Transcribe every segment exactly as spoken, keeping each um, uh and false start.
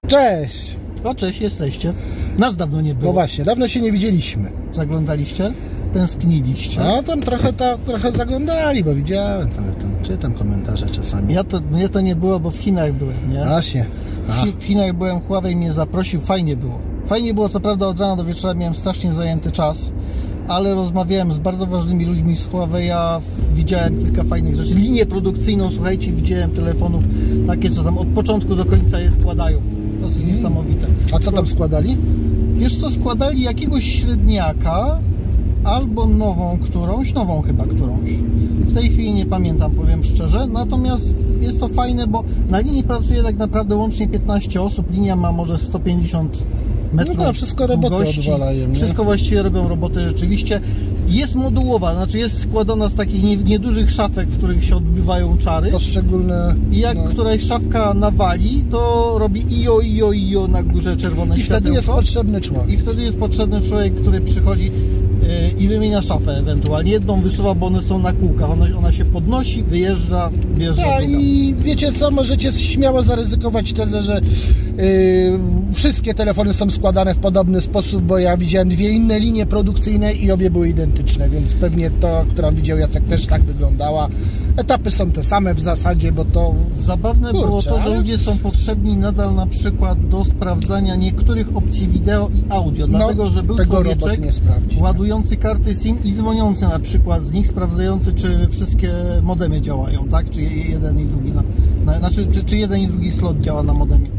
Cześć! O, cześć, jesteście. Nas dawno nie było. No właśnie, dawno się nie widzieliśmy. Zaglądaliście? Tęskniliście? A tam trochę, ta, trochę zaglądali, bo widziałem, tam, tam, czytam komentarze czasami. Ja to, mnie to nie było, bo w Chinach byłem, nie? Właśnie. W, w Chinach byłem, Huawei mnie zaprosił, fajnie było. Fajnie było, co prawda od rana do wieczora miałem strasznie zajęty czas, ale rozmawiałem z bardzo ważnymi ludźmi z Huawei, widziałem kilka fajnych rzeczy. Linię produkcyjną, słuchajcie, widziałem telefonów takie, co tam od początku do końca je składają. Dosyć hmm. niesamowite. A co tam składali? Wiesz co, składali jakiegoś średniaka albo nową którąś, nową chyba którąś. W tej chwili nie pamiętam, powiem szczerze, natomiast jest to fajne, bo na linii pracuje tak naprawdę łącznie piętnaście osób, linia ma może sto pięćdziesiąt metrów. No to wszystko roboty odwalają. Wszystko właściwie robią roboty rzeczywiście. Jest modułowa, znaczy jest składana z takich niedużych szafek, w których się odbywają czary. Poszczególne... I jak no. któraś szafka nawali, to robi ijo, ijo, ijo na górze czerwone I światełko. wtedy jest potrzebny człowiek. I wtedy jest potrzebny człowiek, który przychodzi yy, i wymienia szafę ewentualnie. Jedną wysuwa, bo one są na kółkach. Ona, ona się podnosi, wyjeżdża, wjeżdża Ja, druga. I wiecie co, możecie śmiało zaryzykować tezę, że yy, wszystkie telefony są składane w podobny sposób, bo ja widziałem dwie inne linie produkcyjne i obie były identyczne, więc pewnie to, którą widział Jacek, też tak wyglądała. Etapy są te same w zasadzie, bo to... Zabawne kurczę, było to, że ale... ludzie są potrzebni nadal na przykład do sprawdzania niektórych opcji wideo i audio, no, dlatego, że był człowieczek ładujący karty SIM i dzwoniący na przykład z nich, sprawdzający, czy wszystkie modemy działają, tak? Czy jeden i drugi, na, na, znaczy, czy, czy jeden i drugi slot działa na modemie.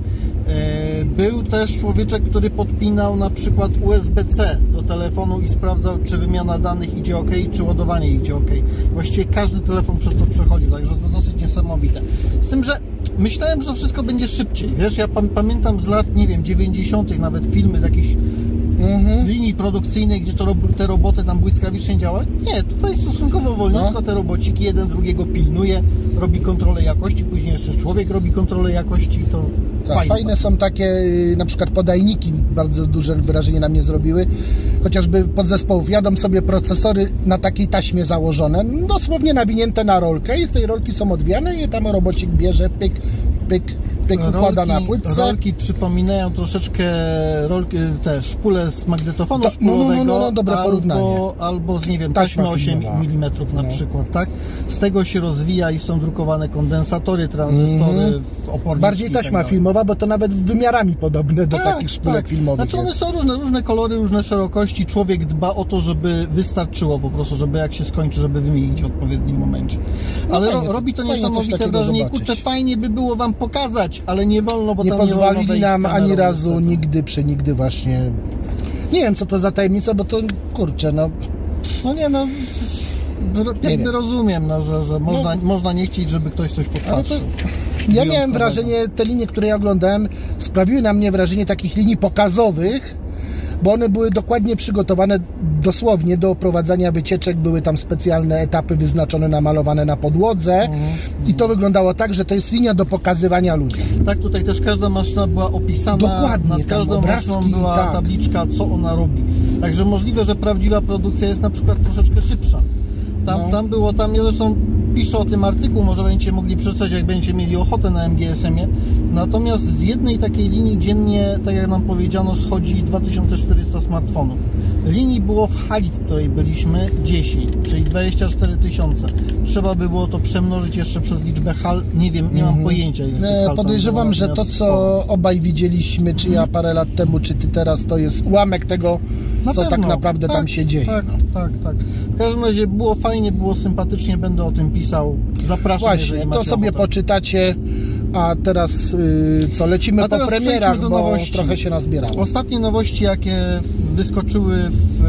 Był też człowieczek, który podpinał na przykład U S B C do telefonu i sprawdzał, czy wymiana danych idzie ok, czy ładowanie idzie ok. Właściwie każdy telefon przez to przechodził, także to dosyć niesamowite. Z tym, że myślałem, że to wszystko będzie szybciej. Wiesz, ja pamiętam z lat, nie wiem, dziewięćdziesiątych nawet filmy z jakichś mhm. linii produkcyjnych, gdzie to, te roboty tam błyskawicznie działają. Nie, tutaj stosunkowo wolniutko no. te robociki, jeden drugiego pilnuje, robi kontrolę jakości, później jeszcze człowiek robi kontrolę jakości, to tak, fajne. Fajne są takie na przykład podajniki, bardzo duże wrażenie na mnie zrobiły, chociażby podzespołów. Jadą sobie procesory na takiej taśmie założone, dosłownie nawinięte na rolkę i z tej rolki są odwijane i tam robocik bierze, pyk, pyk, pyk, układa na płytce. Rolki przypominają troszeczkę rolki, te szpule z magnetofonu to, szpulowego, no, no, no, no, dobre albo, porównanie. albo z, nie wiem, taśmy osiem milimetrów na no. przykład, tak? Z tego się rozwija i są drukowane kondensatory, tranzystory, mm. oporniki. Bardziej taśma tak filmowa, bo to nawet wymiarami podobne do tak, takich szpulek tak. filmowych. Znaczy one jest. są różne, różne kolory, różne szerokości. Człowiek dba o to, żeby wystarczyło po prostu, żeby jak się skończy, żeby wymienić w odpowiednim momencie. Ale no fajnie, ro, robi to niesamowite wrażenie. Kurczę, fajnie by było wam pokazać, ale nie wolno, bo nie tam pozwolili nie nam ani razu, niestety. nigdy, przenigdy właśnie. Nie wiem, co to za tajemnica, bo to kurczę, no. No nie, no. Jakby rozumiem, no, że, że można, no. można nie chcieć, żeby ktoś coś popatrzył. Ja miałem wrażenie, te linie, które ja oglądałem, sprawiły na mnie wrażenie takich linii pokazowych, bo one były dokładnie przygotowane dosłownie do oprowadzania wycieczek, były tam specjalne etapy wyznaczone, namalowane na podłodze mhm. i to wyglądało tak, że to jest linia do pokazywania ludzi. Tak, tutaj też każda maszyna była opisana, dokładnie, nad każdą obrazki, maszyną była tak. tabliczka, co ona robi. Także możliwe, że prawdziwa produkcja jest na przykład troszeczkę szybsza. Tam, no. tam było, tam ja zresztą piszę o tym artykuł, może będziecie mogli przeczytać, jak będziecie mieli ochotę na M G S M ie. Natomiast z jednej takiej linii dziennie, tak jak nam powiedziano, schodzi dwa tysiące czterysta smartfonów. Linii było w hali, w której byliśmy, dziesięć, czyli dwadzieścia cztery tysiące. Trzeba by było to przemnożyć jeszcze przez liczbę hal, nie wiem, nie mam mm-hmm. pojęcia. Ile podejrzewam, że to, co obaj widzieliśmy, czy ja parę lat temu, czy ty teraz, to jest ułamek tego, na co pewno. tak naprawdę tak, tam się dzieje. Tak, no. tak, tak. W każdym razie było fajnie, było sympatycznie, będę o tym pisał. Zapraszam, właśnie, to sobie ochotę. poczytacie, a teraz yy, co, lecimy a po premierach, bo nowości. trochę się nazbierało. Ostatnie nowości, jakie wyskoczyły w,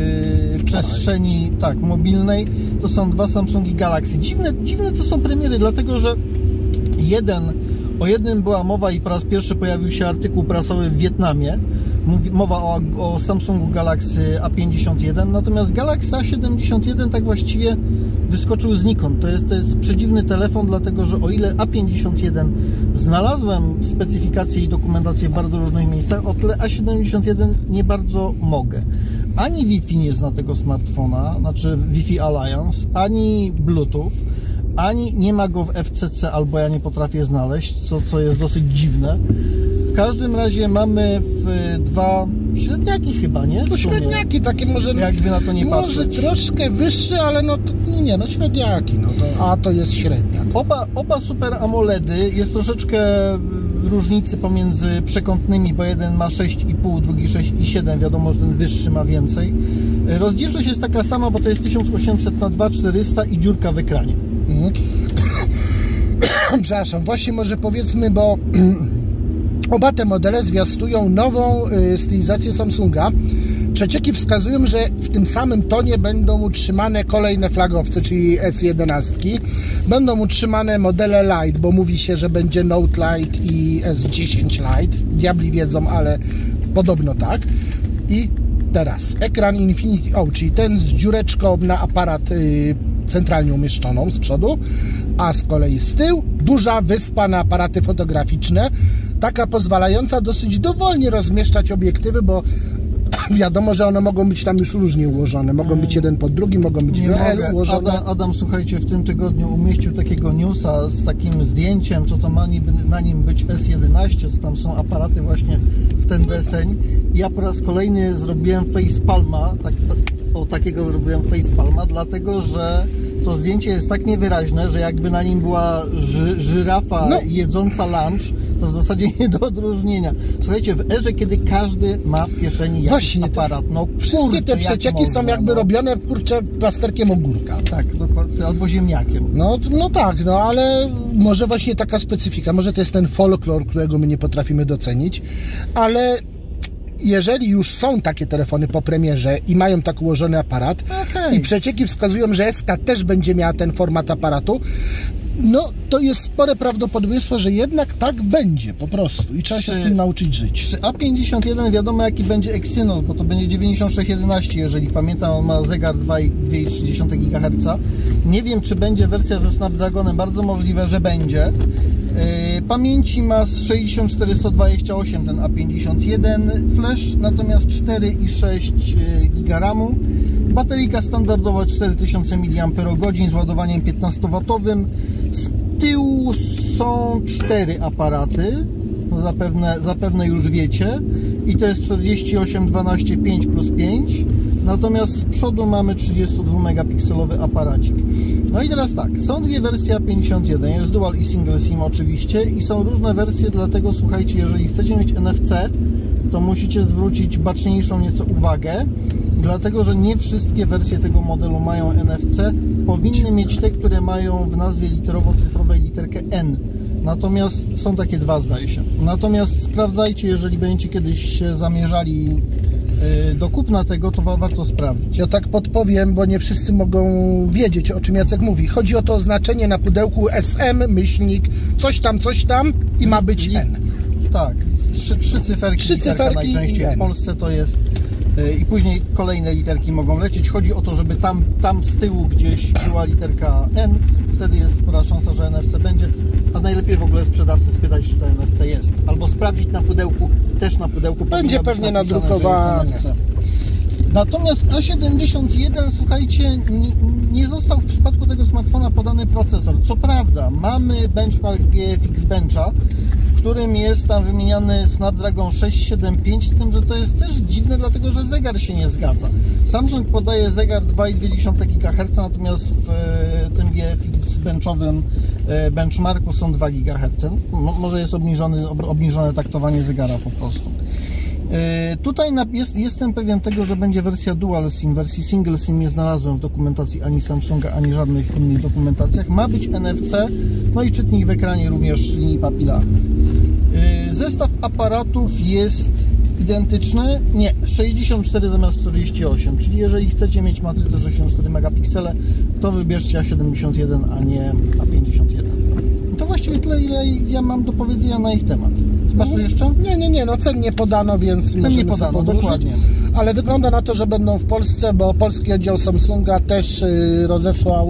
w przestrzeni tak, mobilnej, to są dwa Samsungi Galaxy. Dziwne, dziwne to są premiery, dlatego że jeden, o jednym była mowa i po raz pierwszy pojawił się artykuł prasowy w Wietnamie. Mowa o, o Samsungu Galaxy A pięćdziesiąt jeden, natomiast Galaxy A siedemdziesiąt jeden tak właściwie wyskoczył znikąd. To jest, to jest przedziwny telefon, dlatego że o ile A pięćdziesiąt jeden znalazłem specyfikację i dokumentację w bardzo różnych miejscach, o tyle A siedemdziesiąt jeden nie bardzo mogę. Ani Wi-Fi nie zna tego smartfona, znaczy Wi-Fi Alliance, ani Bluetooth, ani nie ma go w F C C, albo ja nie potrafię znaleźć, co, co jest dosyć dziwne. W każdym razie mamy w dwa średniaki chyba, nie? To średniaki takie może, jakby na to nie może patrzeć. troszkę wyższe, ale no to, nie, no średniaki, no to, a to jest średniak. Oba, oba Super AMOLEDy, jest troszeczkę różnicy pomiędzy przekątnymi, bo jeden ma sześć i pół, drugi sześć i siedem, wiadomo, że ten wyższy ma więcej. Rozdzielczość jest taka sama, bo to jest tysiąc osiemset na dwa tysiące czterysta i dziurka w ekranie. Mhm. Przepraszam, właśnie może powiedzmy, bo oba te modele zwiastują nową y, stylizację Samsunga. Przecieki wskazują, że w tym samym tonie będą utrzymane kolejne flagowce, czyli S jedenaście. Będą utrzymane modele Lite, bo mówi się, że będzie Note Lite i S dziesięć Lite. Diabli wiedzą, ale podobno tak. I teraz ekran Infinity O, czyli ten z dziureczką na aparat y, centralnie umieszczoną z przodu, a z kolei z tyłu duża wyspa na aparaty fotograficzne, taka pozwalająca dosyć dowolnie rozmieszczać obiektywy, bo wiadomo, że one mogą być tam już różnie ułożone. Mogą być jeden pod drugim, mogą być w L ułożone. Adam, Adam, słuchajcie, w tym tygodniu umieścił takiego newsa z takim zdjęciem, co to ma na nim być S jedenaście, co tam są aparaty właśnie w ten deseń. Ja po raz kolejny zrobiłem facepalma, tak, tak, o takiego zrobiłem facepalma, dlatego że to zdjęcie jest tak niewyraźne, że jakby na nim była ży, żyrafa no. jedząca lunch, to w zasadzie nie do odróżnienia. Słuchajcie, w erze, kiedy każdy ma w kieszeni jakiś Właśnie, aparat, no wszystkie kurczę, te przecieki są jakby no. robione, kurczę, plasterkiem ogórka. Tak, dokładnie, albo ziemniakiem. No, no tak, no ale może właśnie taka specyfika, może to jest ten folklor, którego my nie potrafimy docenić, ale jeżeli już są takie telefony po premierze i mają tak ułożony aparat okay. i przecieki wskazują, że S K też będzie miała ten format aparatu, no to jest spore prawdopodobieństwo, że jednak tak będzie po prostu i trzeba przy, się z tym nauczyć żyć. Przy A pięćdziesiąt jeden wiadomo jaki będzie Exynos, bo to będzie dziewięćdziesiąt sześć jedenaście, jeżeli pamiętam, on ma zegar dwa i dwie przecinek trzy gigaherca. Nie wiem, czy będzie wersja ze Snapdragonem, bardzo możliwe, że będzie. Yy, pamięci ma sześćdziesiąt cztery sto dwadzieścia osiem ten A pięćdziesiąt jeden, flash natomiast cztery i sześć giga ramu. Bateryjka standardowa cztery tysiące miliamperogodzin z ładowaniem piętnastowatowym. Z tyłu są cztery aparaty, no zapewne, zapewne już wiecie, i to jest czterdzieści osiem dwanaście pięć plus pięć, natomiast z przodu mamy trzydziestodwumegapikselowy aparacik. No i teraz tak, są dwie wersje A pięćdziesiąt jeden, jest dual i single SIM oczywiście i są różne wersje, dlatego słuchajcie, jeżeli chcecie mieć N F C, to musicie zwrócić baczniejszą nieco uwagę, dlatego że nie wszystkie wersje tego modelu mają N F C, powinny mieć te, które mają w nazwie literowo-cyfrowej literkę N. Natomiast są takie dwa, zdaje się. Natomiast sprawdzajcie, jeżeli będziecie kiedyś się zamierzali do kupna tego, to warto sprawdzić. Ja tak podpowiem, bo nie wszyscy mogą wiedzieć, o czym Jacek mówi. Chodzi o to oznaczenie na pudełku S M, myślnik, coś tam, coś tam i ma być N. Tak, trzy, trzy cyferki, trzy cyferki najczęściej w Polsce to jest i później kolejne literki mogą lecieć. Chodzi o to, żeby tam, tam z tyłu gdzieś była literka N, wtedy jest spora szansa, że N F C będzie, a najlepiej w ogóle sprzedawcy spytać, czy to N F C jest, albo sprawdzić na pudełku, też na pudełku będzie pewnie nadrukowane. Natomiast A siedemdziesiąt jeden, słuchajcie, nie, nie został w przypadku tego smartfona podany procesor. Co prawda, mamy benchmark G F X Bencha, w którym jest tam wymieniany Snapdragon sześć siedem pięć, z tym, że to jest też dziwne, dlatego że zegar się nie zgadza. Samsung podaje zegar dwa i dwie gigaherca, natomiast w tym G F X Benchowym benchmarku są dwa gigaherce. Może jest obniżony, obniżone taktowanie zegara po prostu. Tutaj jest, jestem pewien tego, że będzie wersja Dual SIM, wersji Single SIM nie znalazłem w dokumentacji ani Samsunga, ani żadnych innych dokumentacjach. Ma być N F C, no i czytnik w ekranie również linii papilarnej. Zestaw aparatów jest identyczny, nie, sześćdziesiąt cztery zamiast czterdzieści osiem, czyli jeżeli chcecie mieć matrycę sześćdziesiąt cztery megapiksele, to wybierzcie A siedemdziesiąt jeden, a nie A pięćdziesiąt jeden. To właściwie tyle, ile ja mam do powiedzenia na ich temat. Masz tu jeszcze? Nie, nie, nie, no cen nie podano, więc cen nie podano, dokładnie. Ale wygląda na to, że będą w Polsce, bo polski oddział Samsunga też rozesłał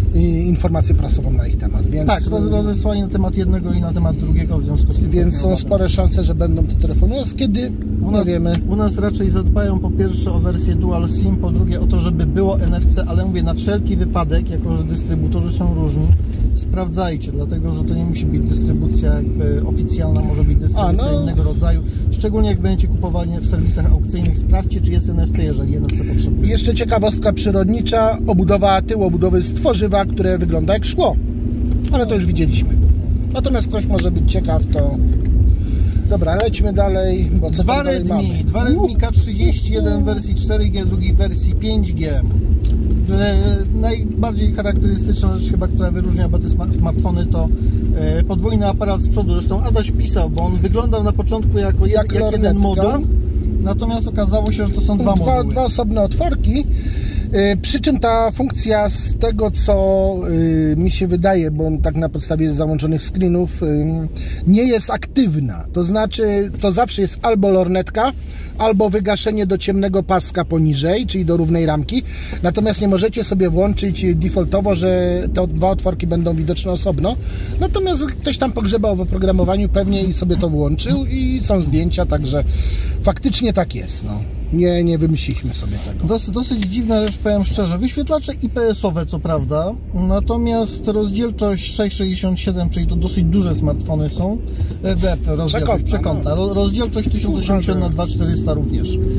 informację prasową na ich temat. Więc, tak, rozesłali na temat jednego i na temat drugiego, w związku z tym... Więc są spore szanse, że będą te telefony. No, kiedy? U nas, nie wiemy. U nas raczej zadbają po pierwsze o wersję Dual SIM, po drugie o to, żeby było N F C, ale mówię, na wszelki wypadek, jako że dystrybutorzy są różni, sprawdzajcie, dlatego, że to nie musi być dystrybucja jakby oficjalna, może być dystrybucja A, no. innego rodzaju. Szczególnie jak będziecie kupowali w serwisach aukcyjnych, sprawdźcie, czy jest N F C, jeżeli N F C potrzebuje. Jeszcze ciekawostka przyrodnicza, obudowa tyłu obudowy z tworzywa, które wygląda jak szkło, ale to już widzieliśmy. Natomiast ktoś może być ciekaw, to... Dobra, lećmy dalej, bo co Dwa Redmi, dwa Redmi K trzydzieści, jeden w wersji cztery G, drugi w wersji pięć G. Najbardziej charakterystyczna rzecz chyba, która wyróżnia oba te smartfony, to podwójny aparat z przodu. Zresztą Adaś pisał, bo on wyglądał na początku jako jak, jak jeden moduł, natomiast okazało się, że to są dwa, dwa moduły. Dwa osobne otworki. Przy czym ta funkcja, z tego co y, mi się wydaje, bo tak na podstawie załączonych screenów, y, nie jest aktywna. To znaczy, to zawsze jest albo lornetka, albo wygaszenie do ciemnego paska poniżej, czyli do równej ramki. Natomiast nie możecie sobie włączyć defaultowo, że te dwa otworki będą widoczne osobno. Natomiast ktoś tam pogrzebał w oprogramowaniu pewnie i sobie to włączył i są zdjęcia, także faktycznie tak jest. No. Nie, nie wymyśliliśmy sobie tego. Dosyć, dosyć dziwna rzecz, powiem szczerze. Wyświetlacze I P S owe, co prawda, natomiast rozdzielczość sześćset sześćdziesiąt siedem, czyli to dosyć duże smartfony są. E, rozdzielczość, przekąta. No. Rozdzielczość tysiąc osiemdziesiąt na dwa tysiące czterysta również. Yy,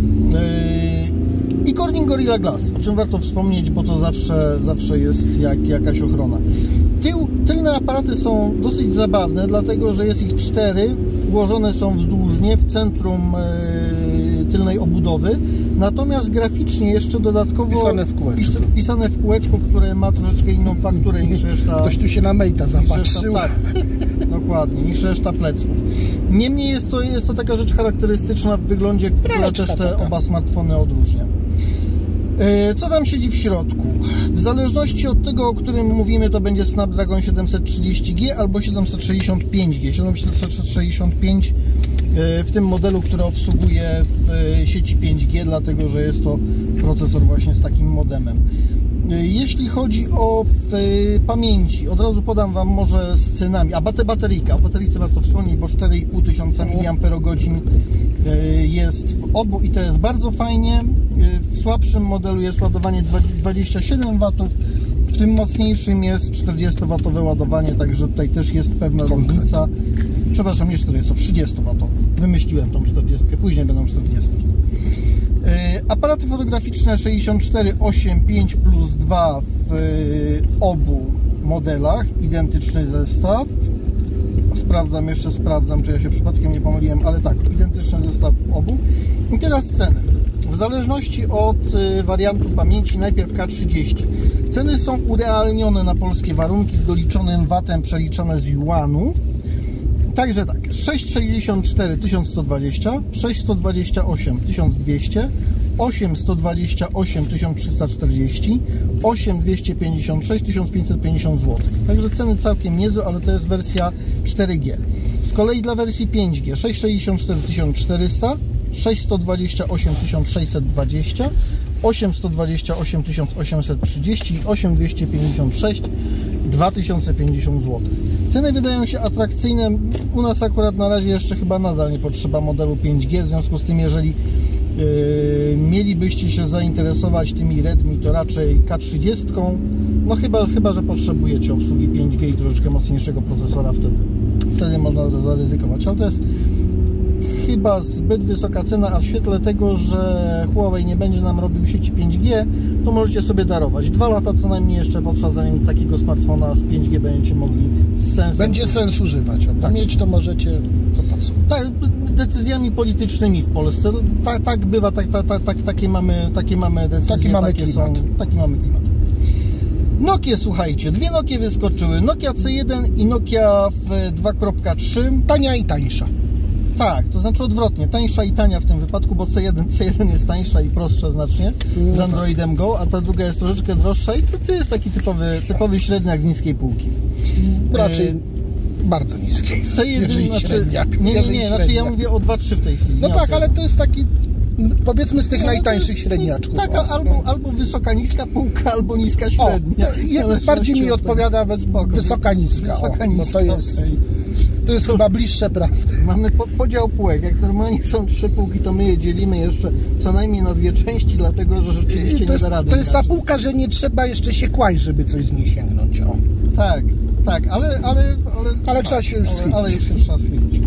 I Corning Gorilla Glass, o czym warto wspomnieć, bo to zawsze, zawsze jest jak jakaś ochrona. Tył, tylne aparaty są dosyć zabawne, dlatego że jest ich cztery, ułożone są wzdłużnie w centrum yy, tylnej obudowy, natomiast graficznie jeszcze dodatkowo wpisane w kółeczko, wpis, wpisane w kółeczko, które ma troszeczkę inną fakturę niż reszta. Ktoś tu się na Mate'a zapatrzył. Tak, dokładnie, niż reszta plecków. Niemniej jest to, jest to taka rzecz charakterystyczna w wyglądzie, która też te oba smartfony odróżnia. Co tam siedzi w środku? W zależności od tego, o którym mówimy, to będzie Snapdragon siedemset trzydzieści G albo siedemset sześćdziesiąt pięć G. siedemset sześćdziesiąt pięć w tym modelu, który obsługuje w sieci pięć G, dlatego że jest to procesor właśnie z takim modemem. Jeśli chodzi o pamięci, od razu podam Wam może z cenami. A bateryjka, o bateryjce warto wspomnieć, bo cztery i pół tysiąca miliamperogodzin jest w obu i to jest bardzo fajnie. W słabszym modelu jest ładowanie dwadzieścia siedem watów, w tym mocniejszym jest czterdziestowatowe ładowanie, także tutaj też jest pewna różnica. Przepraszam, nie czterdzieści, trzydziestowatowe. Wymyśliłem tą czterdziestkę, później będą czterdziestki. Aparaty fotograficzne sześćdziesiąt cztery osiem pięć plus dwa w obu modelach, identyczny zestaw. Sprawdzam jeszcze, sprawdzam, czy ja się przypadkiem nie pomyliłem, ale tak, identyczny zestaw w obu. I teraz ceny. W zależności od wariantu pamięci, najpierw K trzydzieści. Ceny są urealnione na polskie warunki z doliczonym watem przeliczane z juanów. Także tak, sześćset sześćdziesiąt cztery tysiąc sto dwadzieścia, sześćset dwadzieścia osiem tysiąc dwieście, osiemset dwadzieścia osiem tysiąc trzysta czterdzieści, osiem tysięcy dwieście pięćdziesiąt sześć tysiąc pięćset pięćdziesiąt złotych. Także ceny całkiem niezłe, ale to jest wersja cztery G. Z kolei dla wersji pięć G sześćset sześćdziesiąt cztery tysiące czterysta, sześćset dwadzieścia osiem tysiąc sześćset dwadzieścia, osiemset dwadzieścia osiem tysięcy osiemset trzydzieści i osiem tysięcy dwieście pięćdziesiąt sześć dwa tysiące pięćdziesiąt złotych. Ceny wydają się atrakcyjne. U nas akurat na razie jeszcze chyba nadal nie potrzeba modelu pięć G, w związku z tym, jeżeli yy, mielibyście się zainteresować tymi Redmi, to raczej K trzydzieści, no chyba, chyba że potrzebujecie obsługi pięć G i troszeczkę mocniejszego procesora, wtedy, wtedy można zaryzykować, ale to jest chyba zbyt wysoka cena, a w świetle tego, że Huawei nie będzie nam robił sieci pięć G, to możecie sobie darować. Dwa lata co najmniej jeszcze potrwa, zanim takiego smartfona z pięć G będziecie mogli z sensem... Będzie sens używać. Tak. Mieć to możecie... To po co? Tak, decyzjami politycznymi w Polsce. Tak, tak bywa, tak, tak, tak, tak, takie, mamy, takie mamy decyzje. Taki mamy takie klimat. Są, taki mamy klimat. Nokie, słuchajcie, dwie Nokie wyskoczyły. Nokia C jeden i Nokia dwa kropka trzy. Tania i tańsza. Tak, to znaczy odwrotnie, tańsza i tania w tym wypadku, bo C jeden, C jeden jest tańsza i prostsza znacznie z no Androidem tak. Go, a ta druga jest troszeczkę droższa i to, to jest taki typowy, typowy średniak z niskiej półki. Raczej y bardzo niskiej. C jeden, znaczy, nie, nie, nie, znaczy ja mówię o dwa trzy w tej chwili. No tak, ale to jest taki powiedzmy z tych no, najtańszych jest, średniaczków. Jest taka, albo, no. albo wysoka, niska półka, albo niska, średnia. O, bardziej mi odpowiada wysoka, niska. Wysoka, o, niska. No to jest, okay. to jest to, chyba bliższe prawdy. Mamy po, podział półek. Jak normalnie są trzy półki, to my je dzielimy jeszcze co najmniej na dwie części, dlatego że rzeczywiście to jest, nie da rady. To jest ta półka, że nie trzeba jeszcze się kłaść, żeby coś z niej sięgnąć. O. Tak, tak, ale... Ale, ale, ale trzeba się już ale, ale już się trzeba schylić.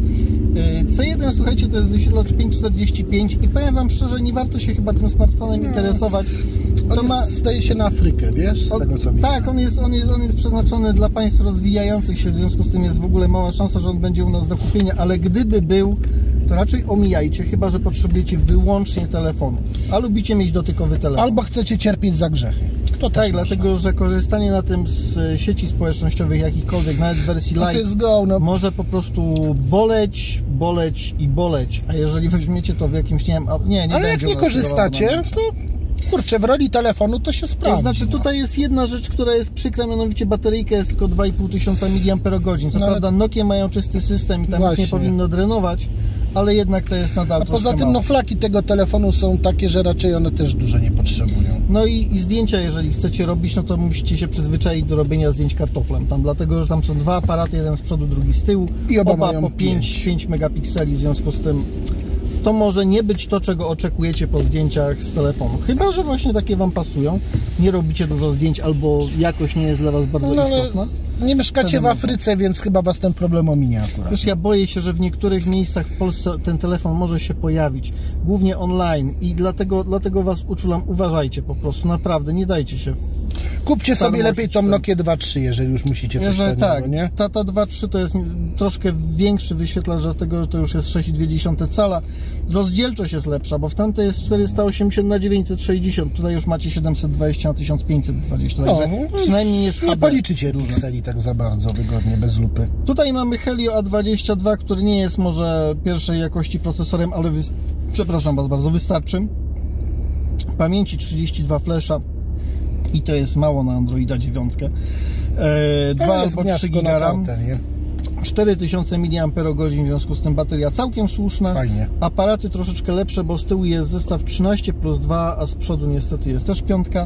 C jeden, słuchajcie, to jest wyświetlacz pięć czterdzieści pięć i powiem wam szczerze, nie warto się chyba tym smartfonem no. interesować. To on ma... jest, zdaje się na Afrykę, wiesz, z on, tego co widzę. Tak, on jest, on, jest, on jest przeznaczony dla państw rozwijających się, w związku z tym jest w ogóle mała szansa, że on będzie u nas do kupienia, ale gdyby był, to raczej omijajcie, chyba że potrzebujecie wyłącznie telefonu, a lubicie mieć dotykowy telefon. Albo chcecie cierpieć za grzechy. To tak, dlatego że korzystanie na tym z sieci społecznościowych jakichkolwiek, nawet w wersji light, go, no. może po prostu boleć, boleć i boleć, a jeżeli weźmiecie to w jakimś, nie wiem, nie, nie ale jak nie korzystacie, to kurczę, w roli telefonu to się sprawdzi. To znaczy tutaj jest jedna rzecz, która jest przykra, mianowicie bateryjka jest tylko dwa i pół tysiąca miliamperogodzin. Co no, prawda Nokia mają czysty system i tam właśnie nic nie powinno drenować, ale jednak to jest nadal. A poza tym mało. no flaki tego telefonu są takie, że raczej one też dużo nie potrzebują. No i, i zdjęcia, jeżeli chcecie robić, no to musicie się przyzwyczaić do robienia zdjęć kartoflem. Tam dlatego, że tam są dwa aparaty, jeden z przodu, drugi z tyłu. I oba, oba mają po pięć megapikseli, w związku z tym to może nie być to, czego oczekujecie po zdjęciach z telefonu. Chyba że właśnie takie wam pasują. Nie robicie dużo zdjęć albo jakość nie jest dla was bardzo no, istotna. Nie mieszkacie w Afryce, więc chyba was ten problem ominie akurat. Wiesz, ja boję się, że w niektórych miejscach w Polsce ten telefon może się pojawić, głównie online i dlatego, dlatego was uczulam, uważajcie po prostu, naprawdę, nie dajcie się. Kupcie sobie lepiej tą Nokię dwa trzy, jeżeli już musicie coś jeżeli, takiego, tak, nie? Ta, ta dwa trzy to jest troszkę większy wyświetlacz, dlatego że to już jest sześć przecinek dwa cala. Rozdzielczość jest lepsza, bo w tamtej jest czterysta osiemdziesiąt na dziewięćset sześćdziesiąt, tutaj już macie siedemset dwadzieścia na tysiąc pięćset dwadzieścia, także no, przynajmniej jest nie policzycie pikseli tak za bardzo wygodnie, bez lupy. Tutaj mamy Helio A dwadzieścia dwa, który nie jest może pierwszej jakości procesorem, ale wy... przepraszam was bardzo, wystarczy. Pamięci trzydzieści dwa flesza i to jest mało na Androida dziewięć. E, dwa albo trzy giga RAM. cztery tysiące miliamperogodzin, w związku z tym bateria całkiem słuszna. Fajnie. Aparaty troszeczkę lepsze, bo z tyłu jest zestaw trzynaście plus dwa, a z przodu niestety jest też piątka.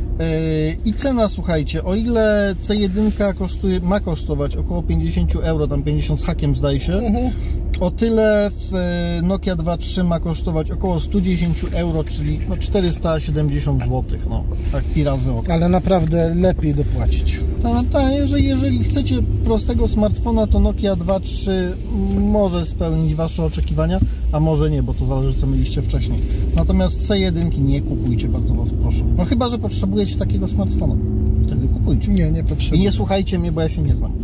I cena, słuchajcie, o ile C jeden kosztuje, ma kosztować około pięćdziesiąt euro, tam pięćdziesiąt z hakiem zdaje się, mhm. o tyle w Nokia dwa trzy ma kosztować około sto dziesięć euro, czyli no czterysta siedemdziesiąt złotych, no tak pi razy oko. Ale naprawdę lepiej dopłacić. Ta, ta, jeżeli, jeżeli chcecie prostego smartfona, to Nokia dwa trzy może spełnić wasze oczekiwania, a może nie, bo to zależy co mieliście wcześniej. Natomiast C jeden nie kupujcie, bardzo was proszę. No chyba że potrzebujecie takiego smartfona. Wtedy kupujcie. Nie, nie potrzebuję. I nie słuchajcie mnie, bo ja się nie znam.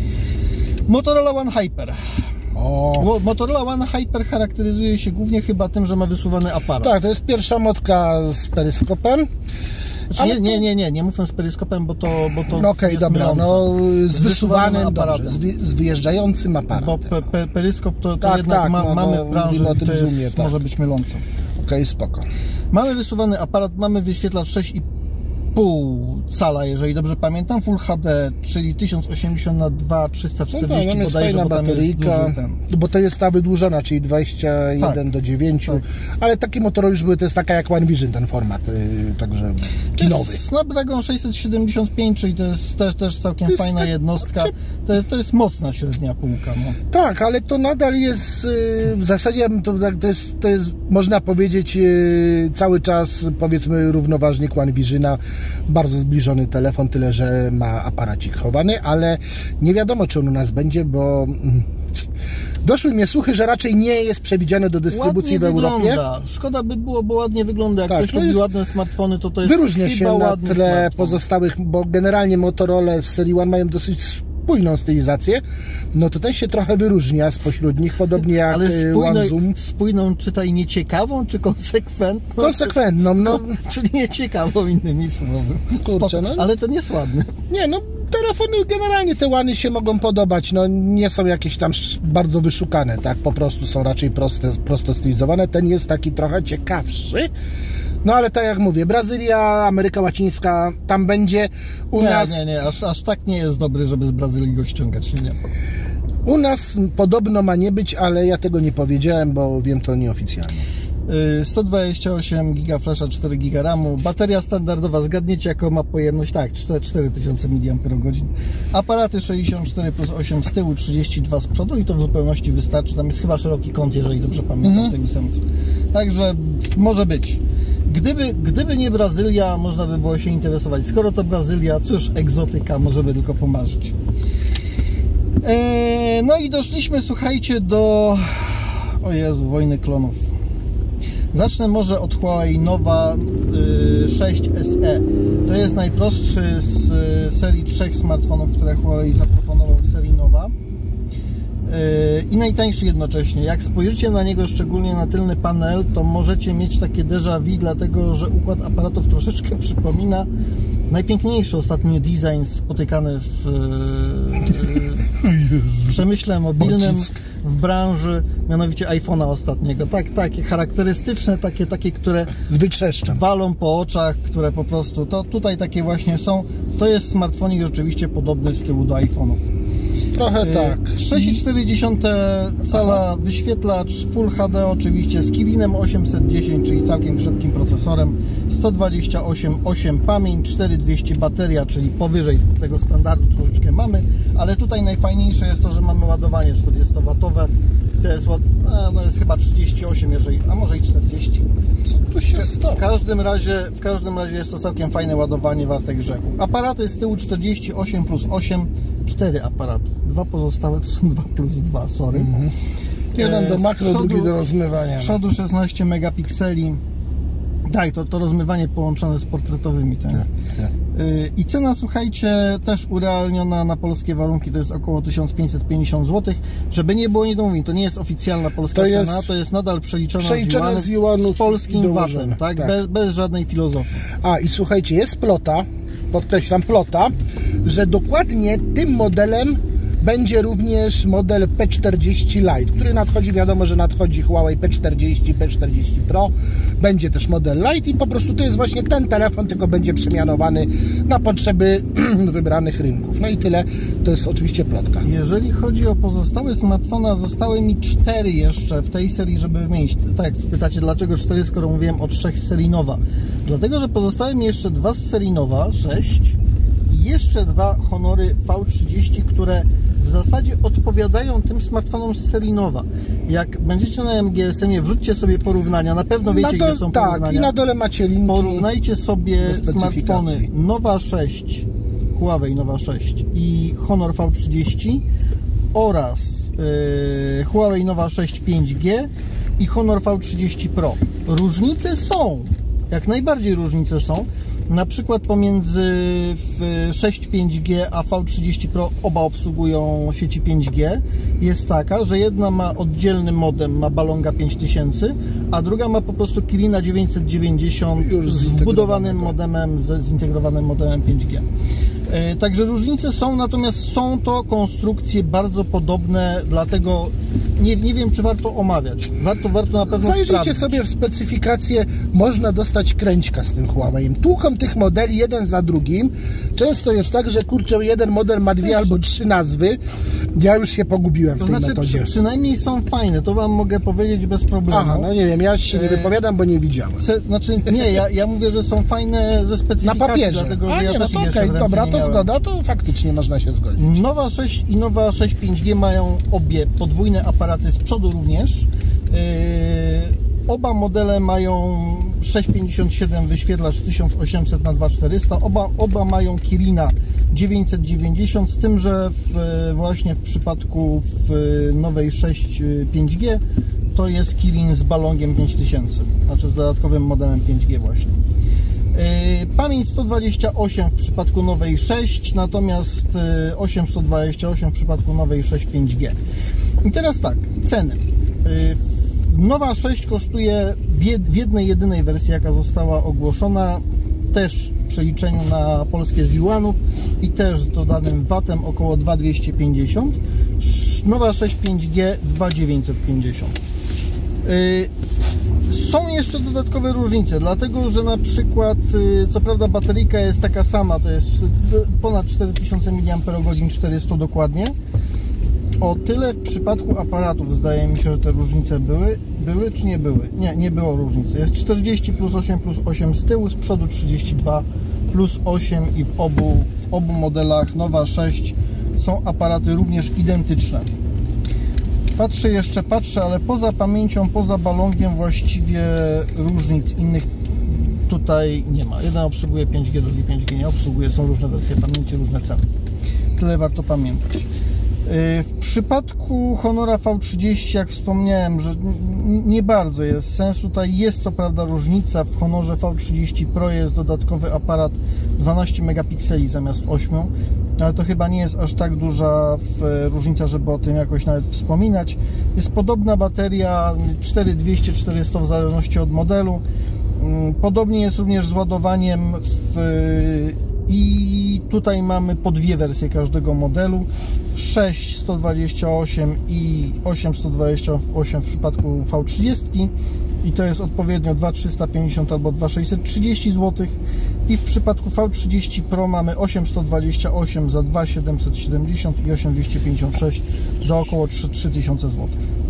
Motorola One Hyper. O. Motorola One Hyper charakteryzuje się głównie chyba tym, że ma wysuwany aparat. Tak, to jest pierwsza motka z peryskopem. Znaczy, nie, nie, nie, nie, nie mówmy z peryskopem, bo to, bo to no okej, okay, dobra, mylące. No z, z wysuwanym aparatem, dobrze, z, wy, z wyjeżdżającym aparatem. Bo pe, pe, peryskop to, to tak, jednak tak, ma, no, mamy w branży i to jest, zoomie, tak. może być mylące. Okej, okay, spoko. Mamy wysuwany aparat, mamy wyświetlacz sześć i pół cala, jeżeli dobrze pamiętam, Full H D, czyli tysiąc osiemdziesiąt na dwa tysiące trzysta czterdzieści, no, jest bodajże, bo bateryjka, bo to jest ta wydłużona, czyli dwadzieścia jeden tak, do dziewięciu, tak. Ale takie Motorola już były, to jest taka jak One Vision ten format, yy, także kilowy. Snapdragon sześćset siedemdziesiąt pięć, czyli to jest też, też całkiem jest fajna tak, jednostka, to jest, to jest mocna średnia półka. No. Tak, ale to nadal jest, yy, w zasadzie to, to, jest, to jest, można powiedzieć, yy, cały czas, powiedzmy, równoważnik One Visiona, bardzo zbliżony telefon, tyle że ma aparacik chowany, ale nie wiadomo, czy on u nas będzie, bo doszły mnie słuchy, że raczej nie jest przewidziane do dystrybucji ładnie w Europie. Wygląda. Szkoda by było, bo ładnie wygląda. Jak tak, ktoś lubi jest... ładne smartfony, to to jest wyróżnia się na tle smartfon. pozostałych, bo generalnie Motorola z serii One mają dosyć spójną stylizację, no to ten się trochę wyróżnia spośród nich, podobnie jak ale spójną, One Zoom. Spójną, czytaj nieciekawą, czy konsekwentną? Konsekwentną, no. Czyli nieciekawą, innymi słowy. Kurczę, no. Ale to nie jest ładne. Nie, no telefony, generalnie te Łany się mogą podobać, no nie są jakieś tam bardzo wyszukane, tak, po prostu są raczej proste, prosto stylizowane, ten jest taki trochę ciekawszy. No ale tak jak mówię, Brazylia, Ameryka Łacińska, tam będzie u nie, nas... Nie, nie, aż, aż tak nie jest dobry, żeby z Brazylii go ściągać, nie. U nas podobno ma nie być, ale ja tego nie powiedziałem, bo wiem to nieoficjalnie. sto dwadzieścia osiem giga flasha, cztery giga ramu, bateria standardowa, zgadniecie jaką ma pojemność? Tak, cztery tysiące miliamperogodzin. Aparaty sześćdziesiąt cztery plus osiem z tyłu, trzydzieści dwa z przodu i to w zupełności wystarczy. Tam jest chyba szeroki kąt, jeżeli dobrze pamiętam, w tej ósemce. Także może być. Gdyby, gdyby nie Brazylia, można by było się interesować. Skoro to Brazylia, cóż, egzotyka, możemy tylko pomarzyć. Eee, no i doszliśmy, słuchajcie, do... O Jezu, wojny klonów. Zacznę może od Huawei Nova sześć S E. To jest najprostszy z serii trzech smartfonów, które Huawei zaproponował w serii Nova. I najtańszy jednocześnie. Jak spojrzycie na niego, szczególnie na tylny panel, to możecie mieć takie déjà vu, dlatego że układ aparatów troszeczkę przypomina najpiękniejszy ostatnio design spotykany w, w przemyśle mobilnym, w branży, mianowicie iPhone'a ostatniego. Tak, takie charakterystyczne, takie, takie, które z wytrzeszczem walą po oczach, które po prostu, to tutaj takie właśnie są. To jest smartfonik rzeczywiście podobny z tyłu do iPhone'ów. Trochę tak. sześć i cztery dziesiąte cala wyświetlacz Full H D oczywiście z Kirinem osiemset dziesięć, czyli całkiem szybkim procesorem, sto dwadzieścia osiem przecinek osiem pamięć, cztery tysiące dwieście bateria, czyli powyżej tego standardu troszeczkę mamy, ale tutaj najfajniejsze jest to, że mamy ładowanie czterdziestowatowe. To jest, no jest chyba trzydzieści osiem, jeżeli, a może i czterdzieści. Co tu się stało? W każdym razie, w każdym razie jest to całkiem fajne ładowanie, warte grzechu. Aparaty z tyłu czterdzieści osiem plus osiem, cztery aparaty. Dwa pozostałe to są dwa plus dwa, sorry. Mm-hmm. Jeden do makro, przodu, drugi do rozmywania. Z przodu szesnaście megapikseli. Tak, to, to rozmywanie połączone z portretowymi. Tak? Tak, tak. I cena, słuchajcie, też urealniona na polskie warunki, to jest około tysiąc pięćset pięćdziesiąt złotych. Żeby nie było niedomówień, to nie jest oficjalna polska to cena, jest to jest nadal przeliczona przeliczone z, juanów, z polskim vatem, tak? tak? Bez, bez żadnej filozofii. A i słuchajcie, jest plota, podkreślam plota, że dokładnie tym modelem będzie również model P czterdzieści Lite, który nadchodzi, wiadomo, że nadchodzi Huawei P czterdzieści, P czterdzieści Pro, będzie też model Lite i po prostu to jest właśnie ten telefon, tylko będzie przemianowany na potrzeby wybranych rynków. No i tyle, to jest oczywiście plotka. Jeżeli chodzi o pozostałe smartfony, zostały mi cztery jeszcze w tej serii, żeby wymienić. Tak, pytacie, dlaczego cztery, skoro mówiłem o trzech z serii Nova? Dlatego, że pozostały mi jeszcze dwa z serii Nova, sześć i jeszcze dwa Honory V trzydzieści, które w zasadzie odpowiadają tym smartfonom z serii Nova. Jak będziecie na M G S M ie, wrzućcie sobie porównania, na pewno wiecie, dole, gdzie są tak, porównania. I na dole macie linki. Porównajcie sobie smartfony Nova sześć, Huawei Nova sześć i Honor V trzydzieści oraz yy, Huawei Nova sześć pięć G i Honor V trzydzieści Pro. Różnice są, jak najbardziej różnice są. Na przykład pomiędzy sześć pięć G a V trzydzieści Pro, oba obsługują sieci pięć G, jest taka, że jedna ma oddzielny modem, ma Balonga pięć tysięcy, a druga ma po prostu Kirina dziewięćset dziewięćdziesiąt z wbudowanym modemem, z zintegrowanym modemem pięć G. Także różnice są, natomiast są to konstrukcje bardzo podobne, dlatego nie, nie wiem, czy warto omawiać. Warto, warto na pewno Zajrzyjcie sprawdzić. sobie w specyfikację, można dostać kręćka z tym Huawei'em. Tłuką tych modeli jeden za drugim. Często jest tak, że kurczę, jeden model ma dwie albo trzy nazwy. Ja już się pogubiłem to w tej znaczy, metodzie. Przy, przynajmniej są fajne, to wam mogę powiedzieć bez problemu. Aha, no nie wiem, ja się nie wypowiadam, bo nie widziałem. Ce, znaczy, nie, ja, ja mówię, że są fajne ze specyfikacji, na papierze. dlatego, że A ja nie, też no to jeszcze okay, dobra, to zgoda, to faktycznie można się zgodzić. Nova sześć i Nova sześć pięć G mają obie podwójne aparaty z przodu również. Yy, oba modele mają sześć pięćdziesiąt siedem wyświetlacz tysiąc osiemset na dwa tysiące czterysta. Oba, oba mają Kirina dziewięćset dziewięćdziesiąt, z tym, że w, właśnie w przypadku w nowej sześć pięć G to jest Kirin z Balongiem pięć tysięcy, znaczy z dodatkowym modemem pięć G właśnie. Pamięć sto dwadzieścia osiem w przypadku nowej sześć, natomiast osiem sto dwadzieścia osiem w przypadku nowej sześć pięć G. I teraz tak, ceny. Nowa sześć kosztuje w jednej jedynej wersji, jaka została ogłoszona, też w przeliczeniu na polskie z juanów i też z dodanym vatem około dwa tysiące dwieście pięćdziesiąt. Nowa sześć pięć G dwa tysiące dziewięćset pięćdziesiąt. Są jeszcze dodatkowe różnice, dlatego że na przykład, co prawda bateryjka jest taka sama, to jest ponad cztery tysiące miliamperogodzin, czterysta dokładnie, O tyle w przypadku aparatów zdaje mi się, że te różnice były, były czy nie były? Nie, nie było różnicy. Jest czterdzieści plus osiem plus osiem z tyłu, z przodu trzydzieści dwa plus osiem i w obu, w obu modelach Nova sześć są aparaty również identyczne. Patrzę jeszcze, patrzę, ale poza pamięcią, poza balongiem właściwie różnic innych tutaj nie ma. Jeden obsługuje pięć G, drugi pięć G nie obsługuje, są różne wersje pamięci, różne ceny. Tyle warto pamiętać. W przypadku Honora V trzydzieści, jak wspomniałem, że nie bardzo jest sens. Tutaj jest co prawda różnica. W Honorze V trzydzieści Pro jest dodatkowy aparat dwanaście megapikseli zamiast ośmiu, ale to chyba nie jest aż tak duża różnica, żeby o tym jakoś nawet wspominać. Jest podobna bateria, cztery tysiące dwieście czterysta w zależności od modelu. Podobnie jest również z ładowaniem w... i tutaj mamy po dwie wersje każdego modelu, sześć sto dwadzieścia osiem i osiem sto dwadzieścia osiem w przypadku V trzydzieści i to jest odpowiednio dwa tysiące trzysta pięćdziesiąt albo dwa tysiące sześćset trzydzieści złotych, i w przypadku V trzydzieści Pro mamy osiem sto dwadzieścia osiem za dwa tysiące siedemset siedemdziesiąt i osiem tysięcy dwieście pięćdziesiąt sześć za około trzy tysiące złotych.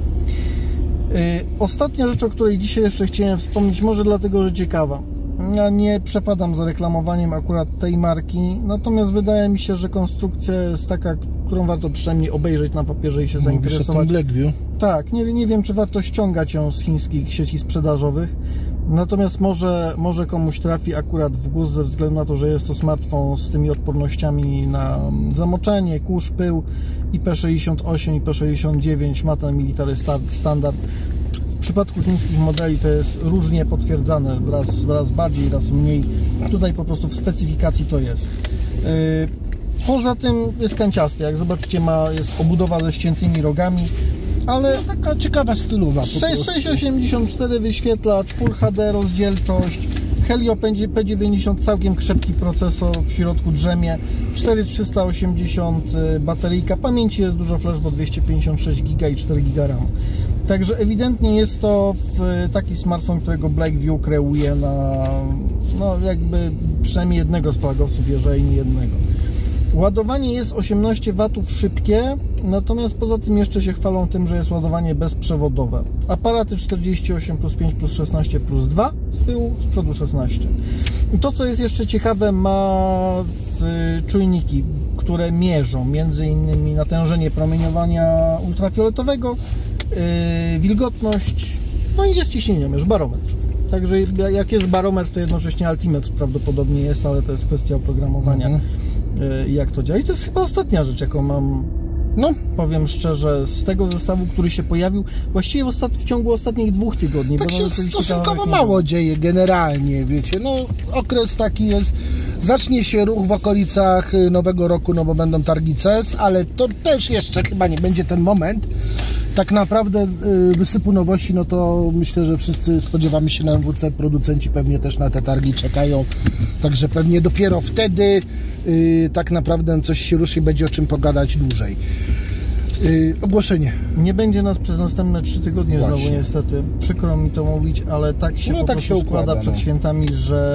Ostatnia rzecz, o której dzisiaj jeszcze chciałem wspomnieć, może dlatego, że ciekawa. Ja nie przepadam za reklamowaniem akurat tej marki, natomiast wydaje mi się, że konstrukcja jest taka, którą warto przynajmniej obejrzeć na papierze i się zainteresować. Blackview. Tak, nie, nie wiem, czy warto ściągać ją z chińskich sieci sprzedażowych, natomiast może, może komuś trafi akurat w gust ze względu na to, że jest to smartfon z tymi odpornościami na zamoczenie, kurz, pył. I P sześćdziesiąt osiem i P sześćdziesiąt dziewięć ma ten military standard. W przypadku chińskich modeli to jest różnie potwierdzane, raz, raz bardziej, raz mniej. Tutaj po prostu w specyfikacji to jest. Poza tym jest kanciasty, jak zobaczycie, ma, jest obudowa ze ściętymi rogami, ale no, taka ciekawa stylowa. sześć osiemdziesiąt cztery wyświetlacz, Full H D rozdzielczość, Helio P dziewięćdziesiąt całkiem krzepki procesor, w środku drzemie, cztery tysiące trzysta osiemdziesiąt bateryjka, pamięci jest dużo, flash, bo dwieście pięćdziesiąt sześć giga i cztery giga RAM. Także ewidentnie jest to taki smartfon, którego Blackview kreuje na no jakby przynajmniej jednego z flagowców, jeżeli nie jednego. Ładowanie jest osiemnaście watów szybkie, natomiast poza tym jeszcze się chwalą tym, że jest ładowanie bezprzewodowe. Aparaty czterdzieści osiem plus pięć plus szesnaście plus dwa, z tyłu, z przodu szesnaście. I to, co jest jeszcze ciekawe, ma czujniki, które mierzą między innymi natężenie promieniowania ultrafioletowego, yy, wilgotność, no i jest ciśnieniomierz, barometr. Także jak jest barometr, to jednocześnie altimetr prawdopodobnie jest, ale to jest kwestia oprogramowania. Mhm. Jak to działa. I to jest chyba ostatnia rzecz, jaką mam, no powiem szczerze, z tego zestawu, który się pojawił właściwie w, ostat... w ciągu ostatnich dwóch tygodni. Tak się stosunkowo mało dzieje generalnie, wiecie, no okres taki jest, zacznie się ruch w okolicach Nowego Roku, no bo będą targi C E S, ale to też jeszcze chyba nie będzie ten moment. Tak naprawdę wysypu nowości, no to myślę, że wszyscy spodziewamy się na M W C, producenci pewnie też na te targi czekają, także pewnie dopiero wtedy yy, tak naprawdę coś się ruszy i będzie o czym pogadać dłużej. Yy, ogłoszenie. Nie będzie nas przez następne trzy tygodnie Właśnie. znowu niestety. Przykro mi to mówić, ale tak się no, po tak prostu się układa, składa przed no. świętami,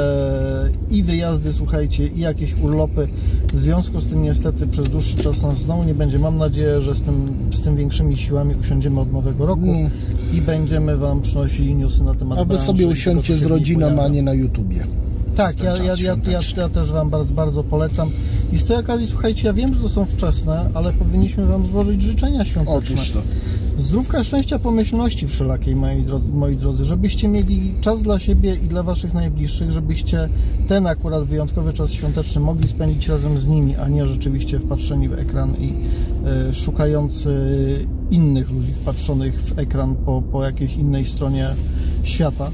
że i wyjazdy, słuchajcie, i jakieś urlopy. W związku z tym niestety przez dłuższy czas nas znowu nie będzie. Mam nadzieję, że z tym, z tym większymi siłami usiądziemy od Nowego Roku mm. i będziemy Wam przynosili newsy na temat A Wy sobie usiądźcie z rodziną, a nie na YouTubie. Tak, ja, ja, ja, ja, ja też Wam bardzo, bardzo polecam. I z tej okazji, słuchajcie, ja wiem, że to są wczesne, ale powinniśmy Wam złożyć życzenia świąteczne. Otóż to. Zdrówka, szczęścia, pomyślności wszelakiej, moi drodzy, moi drodzy, żebyście mieli czas dla siebie i dla Waszych najbliższych, żebyście ten akurat wyjątkowy czas świąteczny mogli spędzić razem z nimi, a nie rzeczywiście wpatrzeni w ekran i y, szukający innych ludzi wpatrzonych w ekran po, po jakiejś innej stronie świata.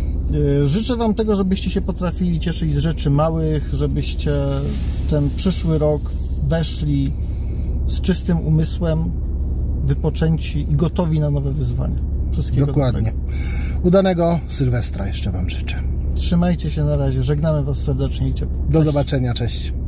Życzę Wam tego, żebyście się potrafili cieszyć z rzeczy małych, żebyście w ten przyszły rok weszli z czystym umysłem, wypoczęci i gotowi na nowe wyzwania. Wszystkiego Dokładnie. Dobrego. Udanego Sylwestra jeszcze Wam życzę. Trzymajcie się na razie. Żegnamy Was serdecznie i ciepło. Do zobaczenia. Cześć.